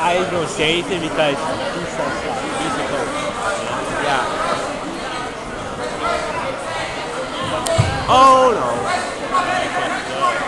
eyes don't say anything because he's so slow. He's the coach. Yeah. Oh no.